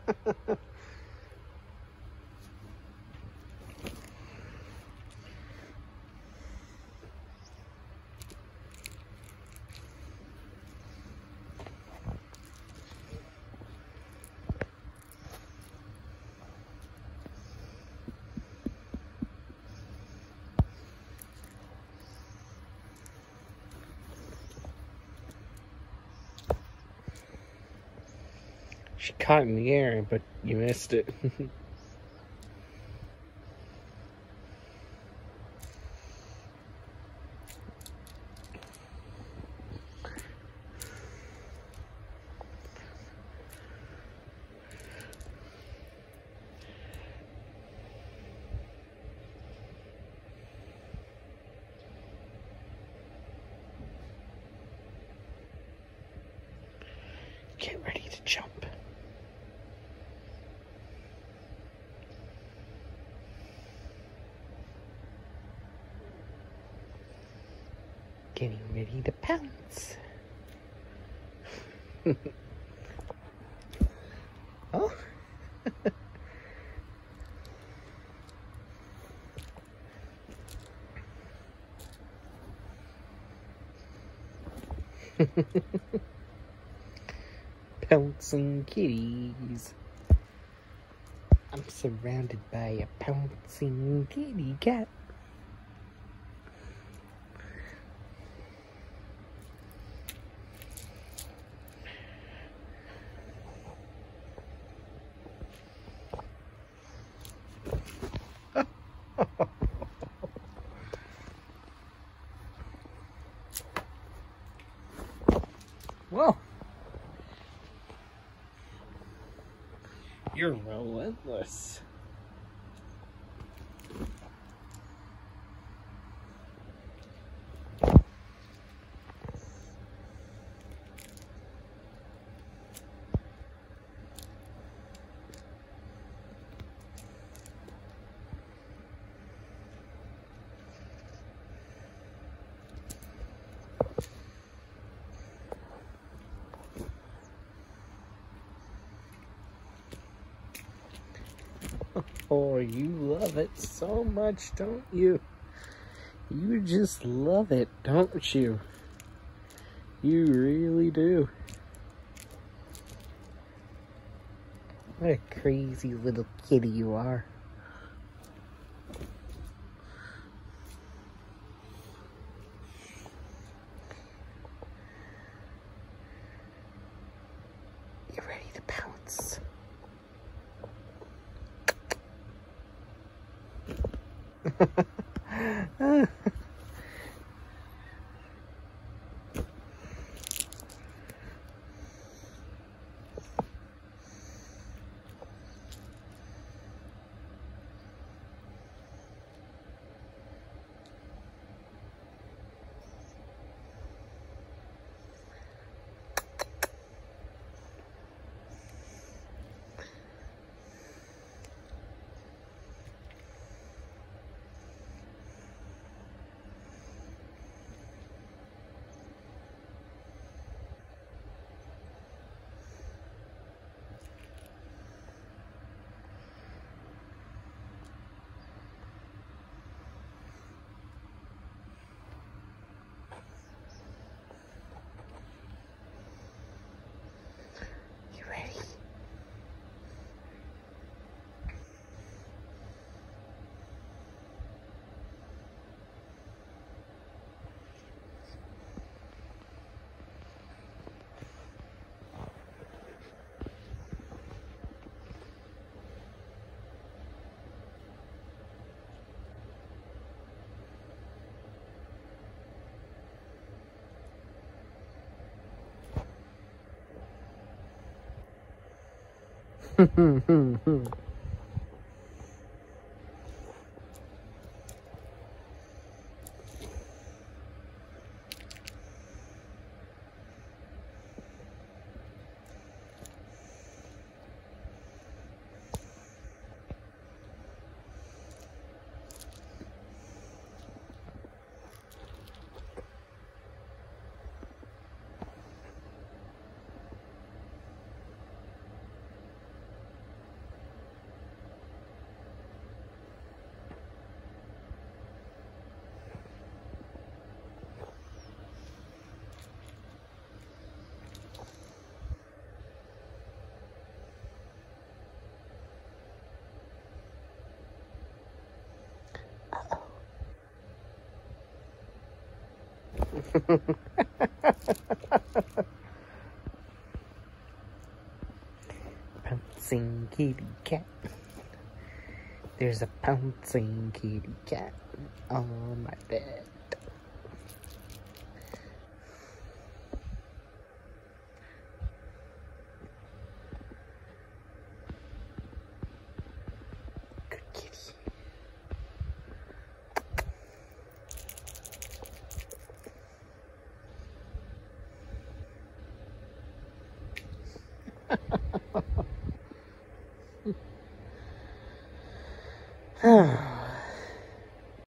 She caught in the air, but you missed it. Get ready to jump. Getting ready to pounce. Oh. Pouncing kitties. I'm surrounded by a pouncing kitty cat. Whoa. You're relentless. Oh, you love it so much, don't you? You just love it, don't you? You really do. What a crazy little kitty you are. You're ready to pounce. You ready? Pouncing kitty cat. There's a pouncing kitty cat on my bed. Good kitty. Ah.